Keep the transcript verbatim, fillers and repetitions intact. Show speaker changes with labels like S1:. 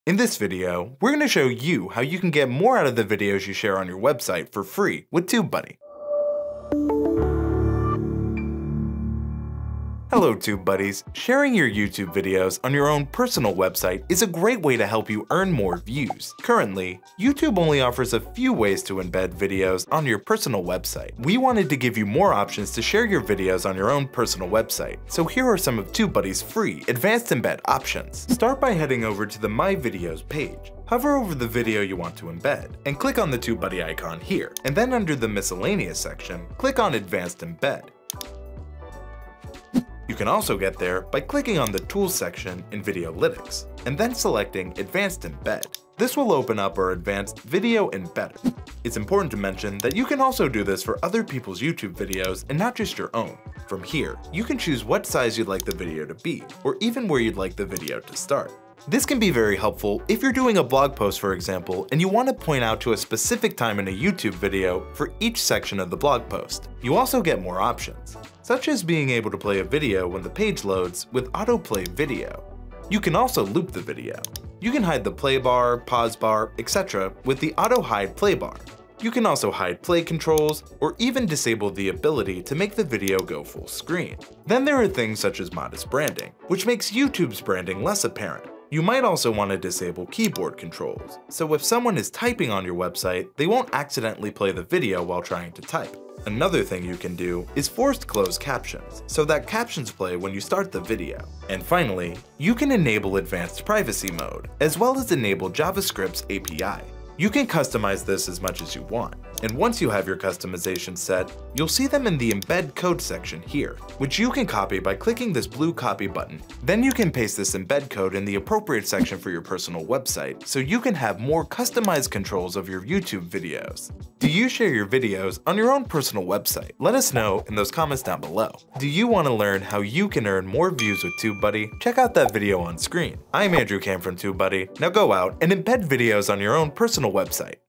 S1: In this video, we're going to show you how you can get more out of the videos you share on your website for free with TubeBuddy. Hello TubeBuddies! Sharing your YouTube videos on your own personal website is a great way to help you earn more views. Currently, YouTube only offers a few ways to embed videos on your personal website. We wanted to give you more options to share your videos on your own personal website, so here are some of TubeBuddy's free Advanced Embed options. Start by heading over to the My Videos page. Hover over the video you want to embed, and click on the TubeBuddy icon here, and then under the Miscellaneous section, click on Advanced Embed. You can also get there by clicking on the Tools section in Videolytics, and then selecting Advanced Embed. This will open up our Advanced Video Embedder. It's important to mention that you can also do this for other people's YouTube videos and not just your own. From here, you can choose what size you'd like the video to be, or even where you'd like the video to start. This can be very helpful if you're doing a blog post, for example, and you want to point out to a specific time in a YouTube video for each section of the blog post. You also get more options, such as being able to play a video when the page loads with autoplay video. You can also loop the video. You can hide the play bar, pause bar, et cetera with the auto hide play bar. You can also hide play controls, or even disable the ability to make the video go full screen. Then there are things such as modest branding, which makes YouTube's branding less apparent. You might also want to disable keyboard controls, so if someone is typing on your website, they won't accidentally play the video while trying to type. Another thing you can do is forced closed captions, so that captions play when you start the video. And finally, you can enable advanced privacy mode, as well as enable JavaScript's A P I. You can customize this as much as you want, and once you have your customizations set, you'll see them in the Embed Code section here, which you can copy by clicking this blue copy button. Then you can paste this embed code in the appropriate section for your personal website, so you can have more customized controls of your YouTube videos. Do you share your videos on your own personal website? Let us know in those comments down below. Do you want to learn how you can earn more views with TubeBuddy? Check out that video on screen. I'm Andrew Cam from TubeBuddy. Now go out and embed videos on your own personal website.